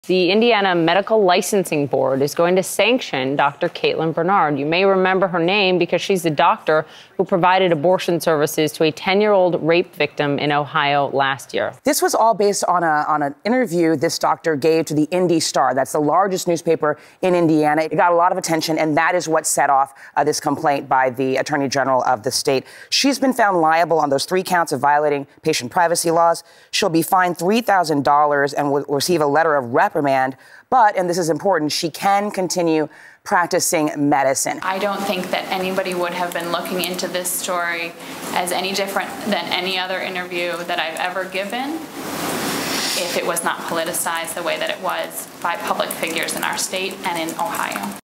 The Indiana Medical Licensing Board is going to sanction Dr. Caitlin Bernard. You may remember her name because she's the doctor who provided abortion services to a 10-year-old rape victim in Ohio last year. This was all based on an interview this doctor gave to the Indy Star. That's the largest newspaper in Indiana. It got a lot of attention, and that is what set off this complaint by the Attorney General of the state. She's been found liable on those 3 counts of violating patient privacy laws. She'll be fined $3,000 and will receive a letter of reprimand. But, and this is important, she can continue practicing medicine. I don't think that anybody would have been looking into this story as any different than any other interview that I've ever given if it was not politicized the way that it was by public figures in our state and in Ohio.